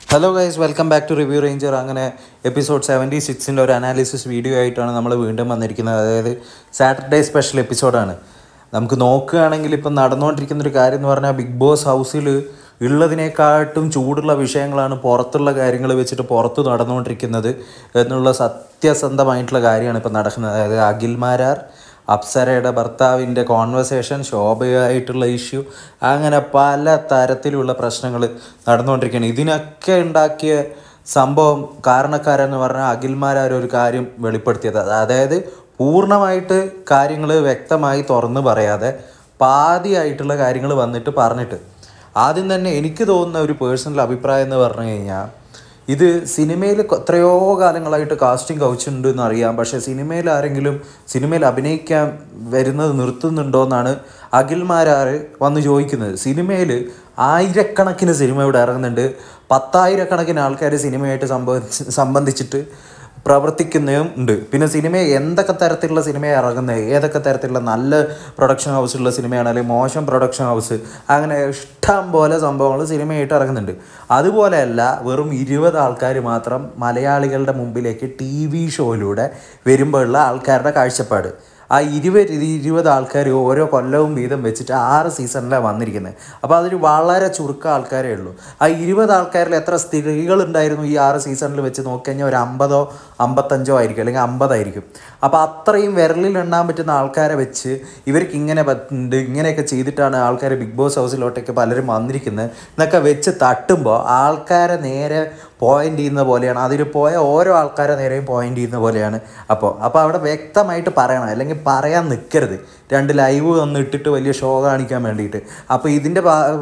Hello guys, welcome back to Review Ranger. അങ്ങനെ episode 76 ഒരു analysis video ആയിട്ടാണ് നമ്മൾ വീണ്ടും വന്നിരിക്കുന്നത്. അതായത് സാറ്റർഡേ സ്പെഷ്യൽ എപ്പിസോഡാണ്. നമുക്ക് നോക്കുകയാണെങ്കിൽ ഇപ്പം നടന്നുകൊണ്ടിരിക്കുന്നൊരു കാര്യം എന്ന് പറഞ്ഞാൽ ബിഗ് ബോസ് ഹൗസിൽ ഉള്ളതിനെക്കാട്ടും ചൂടുള്ള വിഷയങ്ങളാണ് പുറത്തുള്ള കാര്യങ്ങൾ വെച്ചിട്ട് പുറത്ത് നടന്നുകൊണ്ടിരിക്കുന്നത് എന്നുള്ള സത്യസന്ധമായിട്ടുള്ള കാര്യമാണ് ഇപ്പം നടക്കുന്നത്. അതായത് അഖിൽമാരാർ, അപ്സരയുടെ ഭർത്താവിൻ്റെ കോൺവെർസേഷൻ, ശോഭയായിട്ടുള്ള ഇഷ്യൂ, അങ്ങനെ പല തരത്തിലുള്ള പ്രശ്നങ്ങൾ നടന്നുകൊണ്ടിരിക്കുകയാണ്. ഇതിനൊക്കെ ഉണ്ടാക്കിയ സംഭവം കാരണക്കാരെന്ന് പറഞ്ഞാൽ അഖിൽമാരാർ ഒരു കാര്യം വെളിപ്പെടുത്തിയത്. അതായത് പൂർണ്ണമായിട്ട് കാര്യങ്ങൾ വ്യക്തമായി തുറന്ന് പറയാതെ പാതിയായിട്ടുള്ള കാര്യങ്ങൾ വന്നിട്ട് പറഞ്ഞിട്ട്, ആദ്യം തന്നെ എനിക്ക് തോന്നുന്ന ഒരു പേഴ്സണൽ അഭിപ്രായം എന്ന് പറഞ്ഞു കഴിഞ്ഞാൽ, ഇത് സിനിമയിൽ എത്രയോ കാലങ്ങളായിട്ട് കാസ്റ്റിംഗ് കൗച്ചുണ്ട് എന്നറിയാം, പക്ഷേ സിനിമയിൽ അഭിനയിക്കാൻ വരുന്നത് നിർത്തുന്നുണ്ടോ എന്നാണ് അഖിൽമാരാർ വന്ന് ചോദിക്കുന്നത്. സിനിമയിൽ ആയിരക്കണക്കിന് സിനിമ ഇവിടെ ഇറങ്ങുന്നുണ്ട്, 10,000 ആൾക്കാർ സിനിമയായിട്ട് സംബന്ധിച്ചിട്ട് പ്രവർത്തിക്കുന്നതും ഉണ്ട്. പിന്നെ സിനിമ എന്തൊക്കെ തരത്തിലുള്ള സിനിമയാണ് ഇറങ്ങുന്നത്, ഏതൊക്കെ തരത്തിലുള്ള നല്ല പ്രൊഡക്ഷൻ ഹൗസുള്ള സിനിമയാണ് അല്ലെങ്കിൽ മോശം പ്രൊഡക്ഷൻ ഹൗസ്, അങ്ങനെ ഇഷ്ടം പോലെ സംഭവങ്ങൾ സിനിമയായിട്ട് ഇറങ്ങുന്നുണ്ട്. അതുപോലെയല്ല വെറും 20 ആൾക്കാർ മാത്രം മലയാളികളുടെ മുമ്പിലേക്ക് TV ഷോയിലൂടെ വരുമ്പോഴുള്ള ആൾക്കാരുടെ കാഴ്ചപ്പാട്. ആ 20 ആൾക്കാർ ഓരോ കൊല്ലവും വീതം വെച്ചിട്ട് 6 സീസണിലാണ് വന്നിരിക്കുന്നത്. അപ്പോൾ അതൊരു വളരെ ചുരുക്കം ആൾക്കാരേ ഉള്ളൂ. ആ 20 ആൾക്കാരിൽ എത്ര സ്ത്രീകളുണ്ടായിരുന്നു ഈ 6 സീസണിൽ വെച്ച് നോക്കിക്കഴിഞ്ഞാൽ ഒരു 50ഓ 55ഓ ആയിരിക്കും, അല്ലെങ്കിൽ 50 ആയിരിക്കും. അപ്പോൾ അത്രയും വിരലിൽ എണ്ണാൻ പറ്റുന്ന ആൾക്കാരെ വെച്ച് ഇവർക്ക് ഇങ്ങനെ പറ്റുന്നുണ്ട്, ഇങ്ങനെയൊക്കെ ചെയ്തിട്ടാണ് ആൾക്കാർ ബിഗ് ബോസ് ഹൗസിലോട്ടൊക്കെ പലരും വന്നിരിക്കുന്നത് എന്നൊക്കെ വെച്ച് തട്ടുമ്പോൾ ആൾക്കാരെ നേരെ പോയിൻ്റ് ചെയ്യുന്ന പോലെയാണ്. അതിൽ പോയ ഓരോ ആൾക്കാരെ നേരെയും പോയിൻ്റ് ചെയ്യുന്ന പോലെയാണ്. അപ്പോൾ അവിടെ വ്യക്തമായിട്ട് പറയണം, അല്ലെങ്കിൽ പറയാൻ നിൽക്കരുത്. 2 ലൈവ് ഒന്ന് ഇട്ടിട്ട് വലിയ ഷോ കാണിക്കാൻ വേണ്ടിയിട്ട്. അപ്പോൾ ഇതിൻ്റെ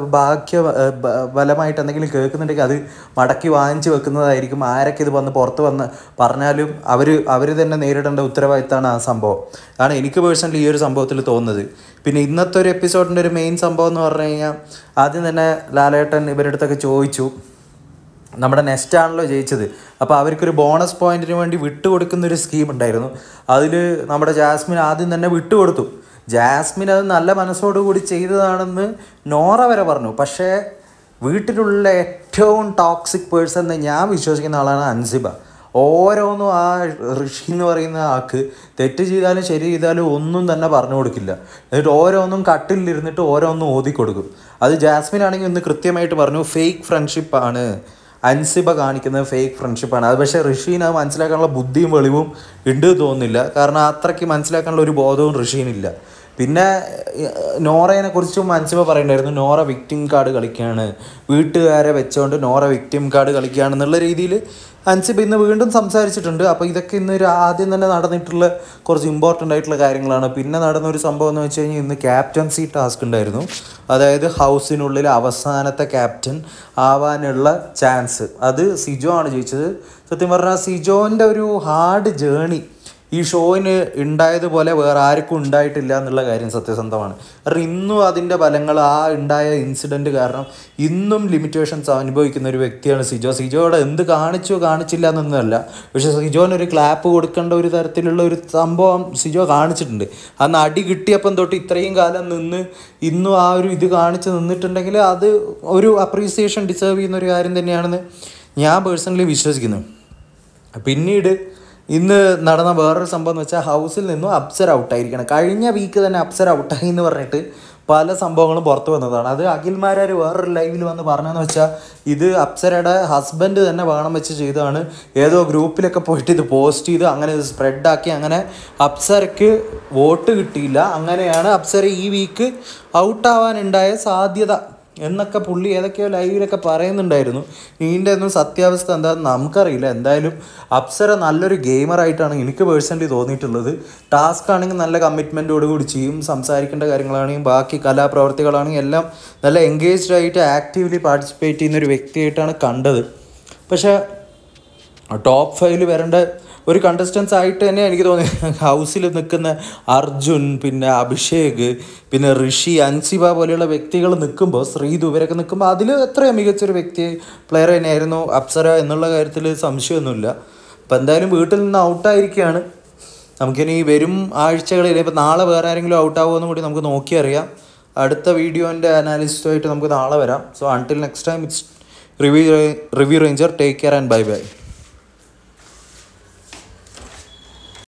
ബലമായിട്ട് എന്തെങ്കിലും കേൾക്കുന്നുണ്ടെങ്കിൽ അത് മടക്കി വാങ്ങിച്ച് വെക്കുന്നതായിരിക്കും. ആരൊക്കെ ഇത് പുറത്ത് വന്ന് പറഞ്ഞാലും അവർ തന്നെ നേരിടേണ്ട ഉത്തരവാദിത്തമാണ് ആ സംഭവം. ആണ് എനിക്ക് പേഴ്സണലി ഈ ഒരു സംഭവത്തിൽ തോന്നുന്നത്. പിന്നെ ഇന്നത്തെ ഒരു എപ്പിസോഡിൻ്റെ ഒരു മെയിൻ സംഭവം എന്ന് പറഞ്ഞു കഴിഞ്ഞാൽ, ആദ്യം തന്നെ ലാലേട്ടൻ ഇവരുടെ അടുത്തൊക്കെ ചോദിച്ചു, നമ്മുടെ നെക്സ്റ്റ് ആണല്ലോ ജയിച്ചത്, അപ്പോൾ അവർക്കൊരു ബോണസ് പോയിന്റിന് വേണ്ടി വിട്ടുകൊടുക്കുന്നൊരു സ്കീം ഉണ്ടായിരുന്നു. അതിൽ നമ്മുടെ ജാസ്മിൻ ആദ്യം തന്നെ വിട്ടുകൊടുത്തു. ജാസ്മിൻ അത് നല്ല മനസ്സോടുകൂടി ചെയ്തതാണെന്ന് നോറ വരെ പറഞ്ഞു. പക്ഷേ വീട്ടിലുള്ള ഏറ്റവും ടോക്സിക് പേഴ്സൺ എന്ന് ഞാൻ വിശ്വസിക്കുന്ന ആളാണ് അൻസിബ. ഓരോന്നും ആ ഋഷി എന്ന് പറയുന്ന ആൾക്ക് തെറ്റ് ചെയ്താലും ശരി ചെയ്താലും ഒന്നും തന്നെ പറഞ്ഞു കൊടുക്കില്ല. എന്നിട്ട് ഓരോന്നും കട്ടിലിരുന്നിട്ട് ഓരോന്നും ഓതി കൊടുക്കും. അത് ജാസ്മിൻ ആണെങ്കിൽ ഒന്ന് കൃത്യമായിട്ട് പറഞ്ഞു, ഫേക്ക് ഫ്രണ്ട്ഷിപ്പാണ് അൻസിബ കാണിക്കുന്നത്, ഫേക്ക് ഫ്രണ്ട്ഷിപ്പാണ്. അത് പക്ഷേ ഋഷീന് അത് മനസ്സിലാക്കാനുള്ള ബുദ്ധിയും വെളിവും ഉണ്ട് തോന്നുന്നില്ല. കാരണം അത്രയ്ക്ക് മനസ്സിലാക്കാനുള്ള ഒരു ബോധവും ഋഷീനില്ല. പിന്നെ നോറയെ കുറിച്ചും അൻസിബ പറയണ്ടായിരുന്നു, നോറ വിക്ടിം കാർഡ് കളിക്കുകയാണ്, വീട്ടുകാരെ വെച്ചുകൊണ്ട് നോറ വിക്ടിം കാർഡ് കളിക്കുകയാണെന്നുള്ള രീതിയിൽ അൻസിബ ഇന്ന് വീണ്ടും സംസാരിച്ചിട്ടുണ്ട്. അപ്പോൾ ഇതൊക്കെ ഇന്ന് ആദ്യം തന്നെ നടന്നിട്ടുള്ള കുറച്ച് ഇമ്പോർട്ടൻ്റ് ആയിട്ടുള്ള കാര്യങ്ങളാണ്. പിന്നെ നടന്നൊരു സംഭവം എന്ന് വെച്ച് കഴിഞ്ഞാൽ, ഇന്ന് ക്യാപ്റ്റൻസി ടാസ്ക് ഉണ്ടായിരുന്നു. അതായത് ഹൗസിനുള്ളിൽ അവസാനത്തെ ക്യാപ്റ്റൻ ആവാനുള്ള ചാൻസ്, അത് സിജോ ആണ് ജയിച്ചത്. സത്യം പറഞ്ഞാൽ സിജോൻ്റെ ഒരു ഹാർഡ് ജേണി ഈ ഷോയിന് ഉണ്ടായതുപോലെ വേറെ ആർക്കും ഉണ്ടായിട്ടില്ല എന്നുള്ള കാര്യം സത്യസന്ധമാണ്. കാരണം ഇന്നും അതിൻ്റെ ഫലങ്ങൾ, ആ ഉണ്ടായ ഇൻസിഡൻറ്റ് കാരണം ഇന്നും ലിമിറ്റേഷൻസ് അനുഭവിക്കുന്ന ഒരു വ്യക്തിയാണ് സിജോ. സിജോയുടെ എന്ത് കാണിച്ചില്ല എന്നൊന്നുമല്ല, പക്ഷേ സിജോനൊരു ക്ലാപ്പ് കൊടുക്കേണ്ട ഒരു തരത്തിലുള്ള ഒരു സംഭവം സിജോ കാണിച്ചിട്ടുണ്ട്. അന്ന് അടി കിട്ടിയപ്പം തൊട്ട് ഇത്രയും കാലം നിന്ന് ഇന്നും ആ ഒരു ഇത് കാണിച്ച് നിന്നിട്ടുണ്ടെങ്കിൽ അത് ഒരു അപ്രീസിയേഷൻ ഡിസേർവ് ചെയ്യുന്ന ഒരു കാര്യം തന്നെയാണെന്ന് ഞാൻ പേഴ്സണലി വിശ്വസിക്കുന്നു. പിന്നീട് ഇന്ന് നടന്ന വേറൊരു സംഭവം എന്ന് വെച്ചാൽ, ഹൗസിൽ നിന്നും അപ്സര ഔട്ടായിരിക്കണം. കഴിഞ്ഞ വീക്ക് തന്നെ അപ്സര ഔട്ടായി എന്ന് പറഞ്ഞിട്ട് പല സംഭവങ്ങളും പുറത്തു വന്നതാണ്. അത് അഖിൽമാരാർ വേറൊരു ലൈവിൽ വന്ന് പറഞ്ഞതെന്ന് വെച്ചാൽ, ഇത് അപ്സരയുടെ ഹസ്ബൻഡ് തന്നെ വേണം വെച്ച് ചെയ്തതാണ്. ഏതോ ഗ്രൂപ്പിലൊക്കെ പോയിട്ട് ഇത് പോസ്റ്റ് ചെയ്ത് അങ്ങനെ ഇത് സ്പ്രെഡാക്കി, അങ്ങനെ അപ്സരയ്ക്ക് വോട്ട് കിട്ടിയില്ല. അങ്ങനെയാണ് അപ്സര ഈ വീക്ക് ഔട്ടാവാനുണ്ടായ സാധ്യത എന്നൊക്കെ പുള്ളി ഏതൊക്കെയോ ലൈവിലൊക്കെ പറയുന്നുണ്ടായിരുന്നു. ഇതിൻ്റെ ഒന്നും സത്യാവസ്ഥ എന്താണെന്ന് നമുക്കറിയില്ല. എന്തായാലും അപ്സര നല്ലൊരു ഗെയിമറായിട്ടാണ് എനിക്ക് പേഴ്സണലി തോന്നിയിട്ടുള്ളത്. ടാസ്ക് ആണെങ്കിൽ നല്ല കമ്മിറ്റ്മെൻറ്റോടുകൂടി ചെയ്യും, സംസാരിക്കേണ്ട കാര്യങ്ങളാണെങ്കിൽ ബാക്കി കലാപ്രവർത്തികളാണെങ്കിൽ എല്ലാം നല്ല എൻഗേജ്ഡ് ആയിട്ട് ആക്റ്റീവ്ലി പാർട്ടിസിപ്പേറ്റ് ചെയ്യുന്നൊരു വ്യക്തിയായിട്ടാണ് കണ്ടത്. പക്ഷേ ടോപ്പ് 5 വരേണ്ട ഒരു കണ്ടസ്റ്റൻസ് ആയിട്ട് തന്നെ എനിക്ക് തോന്നി. ഹൗസിൽ നിൽക്കുന്ന അർജുൻ, പിന്നെ അഭിഷേക്, പിന്നെ ഋഷി, അൻസിബ പോലെയുള്ള വ്യക്തികൾ നിൽക്കുമ്പോൾ, ശ്രീധു ഇവരൊക്കെ നിൽക്കുമ്പോൾ അതിൽ എത്രയോ മികച്ചൊരു പ്ലെയർ തന്നെയായിരുന്നു അപ്സര എന്നുള്ള കാര്യത്തിൽ സംശയമൊന്നുമില്ല. അപ്പോൾ എന്തായാലും വീട്ടിൽ നിന്ന് ഔട്ടായിരിക്കുകയാണ്. നമുക്കിനി വരും ആഴ്ചകളിൽ, ഇപ്പോൾ നാളെ വേറെ ആരെങ്കിലും ഔട്ടാവുമോ എന്നും കൂടി നമുക്ക് നോക്കിയറിയാം. അടുത്ത വീഡിയോൻ്റെ അനാലിസിസുമായിട്ട് നമുക്ക് നാളെ വരാം. So until next time, Review Ranger, take care and bye by.